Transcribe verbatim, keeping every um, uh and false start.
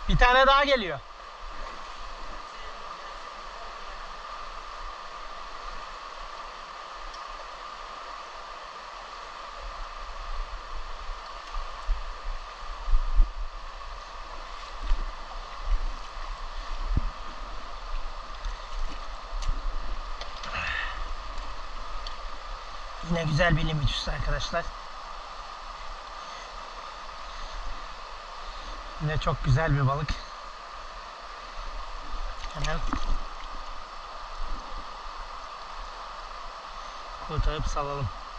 Bir tane daha geliyor. Yine güzel bir limitüs arkadaşlar. Yine çok güzel bir balık. Hemen kurtarıp salalım.